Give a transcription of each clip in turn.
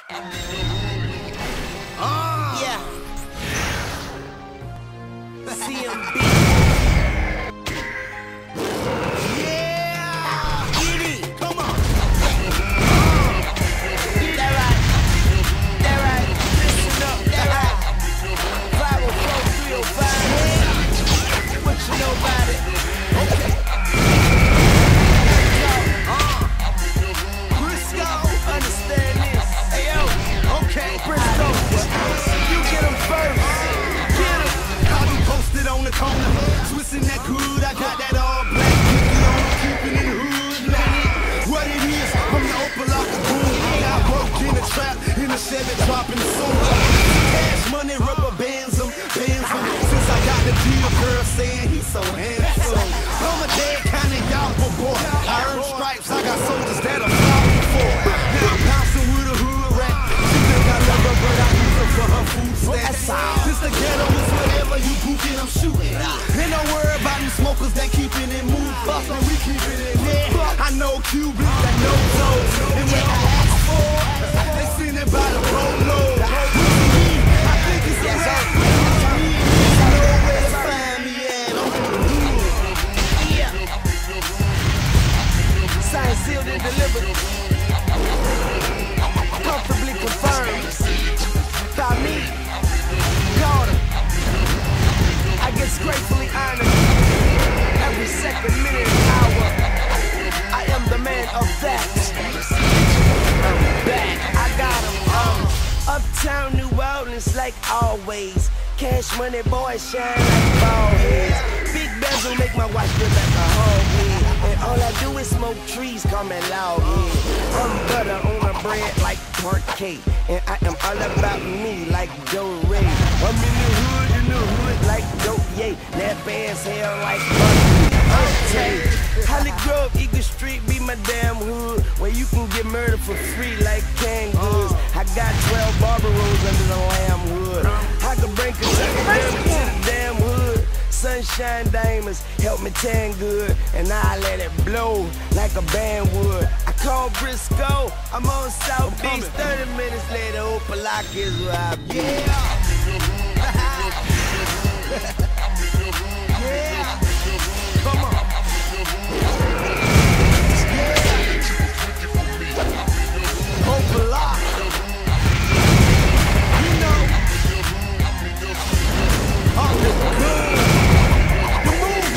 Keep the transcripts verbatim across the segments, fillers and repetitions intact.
Uh. Yeah. C M B. Yeah. Get it. Come on. Uh. That right. That right. Listen up. That right. five oh four, three oh five. What you know about it? Okay. Uh. Briscoe. Understand this. Hey yo. Okay. Briscoe. You get him first. Get him. I be posted on the corner, twisting that good. I got that all black cookie on, keeping it hood. Nah, what it is, I'm the Opal off the boom. Got broke in the trap, in the Chevy, dropping the soul. Cash money, rubber bands them, bands them. Since I got the deal, girl saying he's so handsome. I'm a dead kind of y'all boy. I earn stripes, I got soldiers that I'm fighting for. Now I'm bouncing with a hood rat. She think I love her, but I use her for her food stamps. This the ghetto is whatever you booking, I'm shooting. And don't worry about them smokers that keeping it moved. Fuck and we keeping it here. I know Cubans that know those. And when I ask for it, they send it by the boatload. I think it's yes, a rap. You know where to find me at. I'm in the hood. Yeah. Signed, sealed, and delivered. Comfortably confirmed. By me. Carter. I get gratefully honored every second, minute, and hour. I am the man of that. I'm back. I got him. Um, Uptown New Orleans, like always. Cash money, boy, shine like ball heads. Big bezel make my watch look like a hog head. And all I do is smoke trees, call me loud head. I'm butter on a bread like parquet. And I am all about me like Joe Ray. I'm in the hood, in the hood like dope, yay. That band's hell like money. Okay. Holly Grove, Eagle Street be my damn hood. Where you can get murdered for free like canned goods. I got twelve barber rolls under the lamb hood. I could bring Kentucky Derby to the damn hood. Sunshine diamonds help me tan good. And I let it blow like a band would. I call Briscoe, I'm on South Beach. thirty minutes later, Opalaka is where I be. Yeah. Yeah. Come on. Yeah. Opalaka. You know. I'm the good. The move.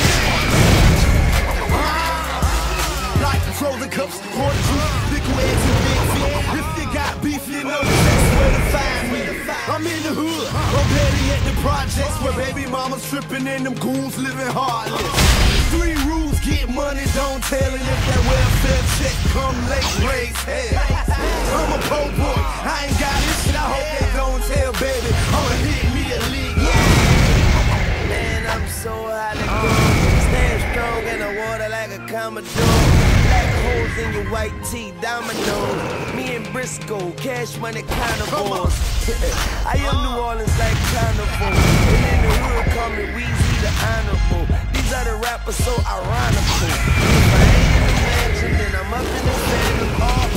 Ah. Like frozen cups, quarter juice, liquid eggs and big feet. If you got beef, you know that's where to find me. I'm in the hood, I'm petty at the projects where baby mama's tripping and them goons living heartless. Three rules, get money, don't tell it. If that welfare check come late, raise hell. I'm a po' boy, I ain't got this shit, I hope they don't tell baby. I'ma hit me a league. Man, I'm so hot to go. Stand strong in the water like a Commodore. Black holes in your white tee, dominoes. Me and Briscoe, cash money carnivores. I am New Orleans like carnival. And in the hood, call me Weezy the Honorable. These are the rappers so ironical. If I ain't in the mansion, then I'm up in the phantom. Oh,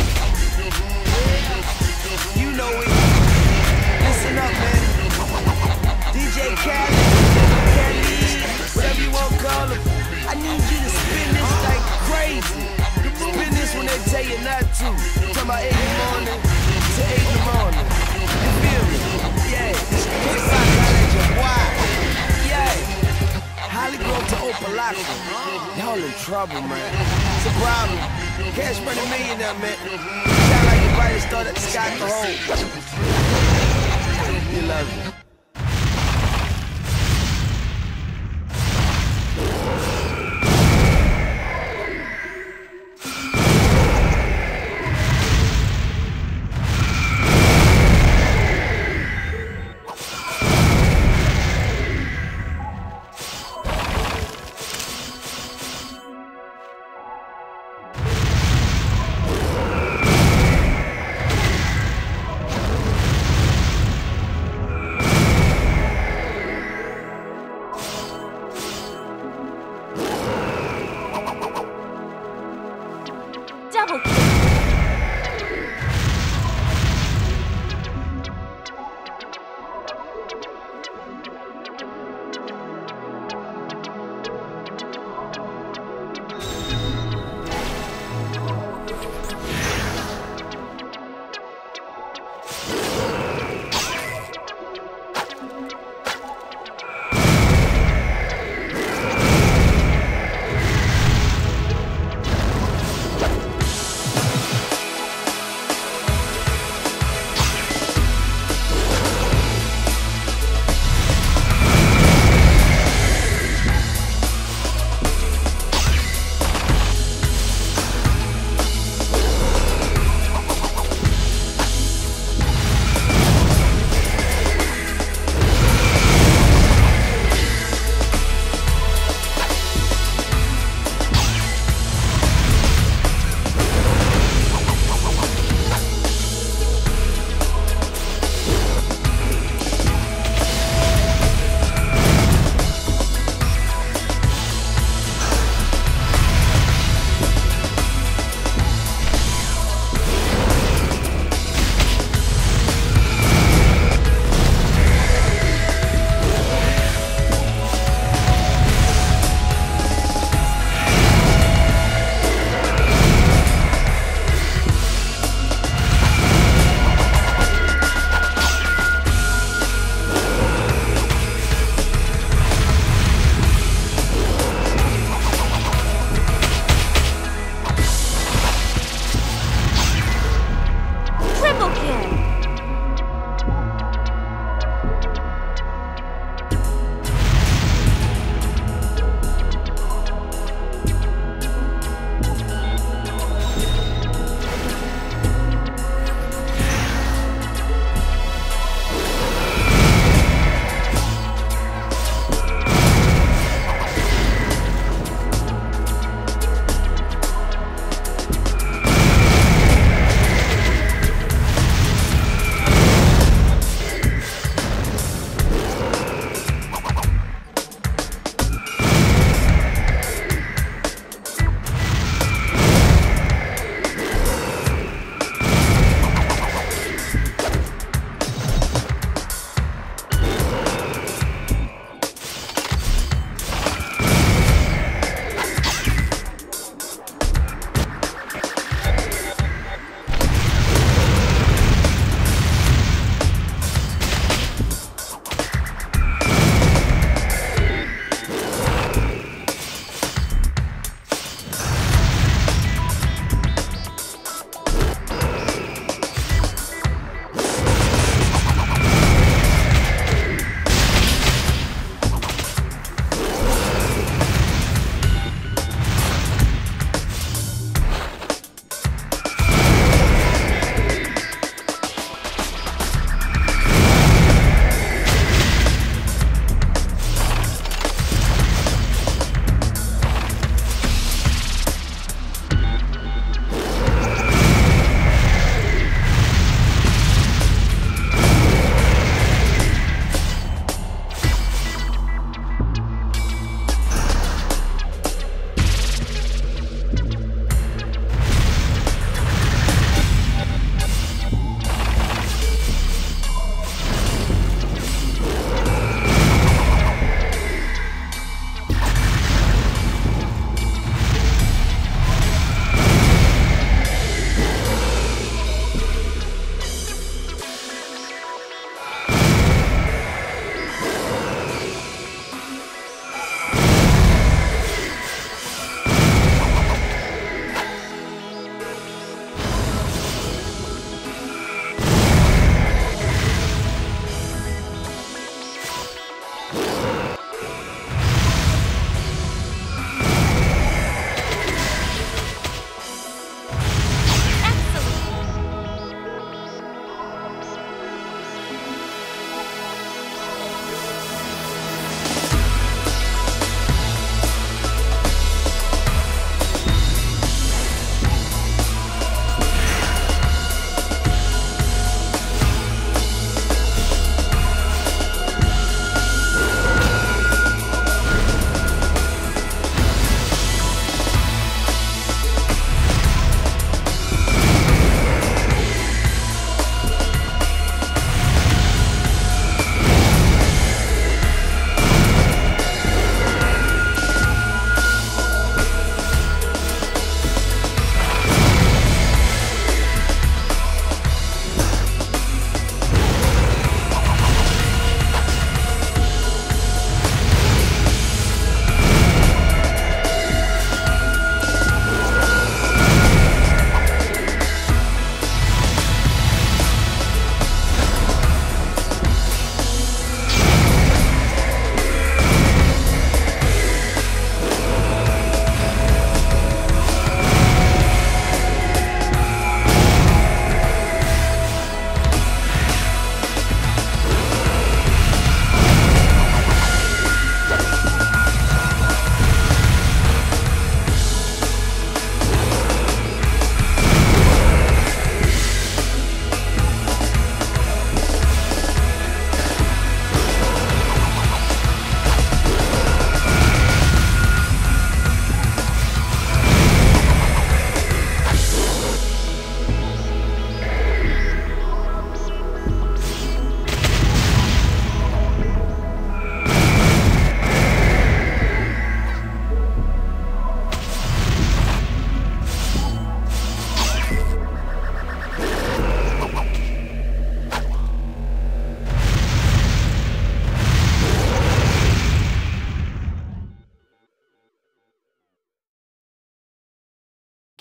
you know it. Listen up, man. D J Khaled, Khaled, whatever you want to call him. I need you to spin this like crazy. Spin this when they tell you not to. Talking about eight in the morning to eight in the morning. You feel me? Yeah. Kick back, holla at your boy. Yeah. Holly Grove to Opalaka. Y'all in trouble, man. It's a problem. Cash money millionaire, man. Sound like the brightest star that the sky can hold. You love it.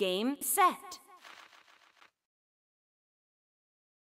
Game, set.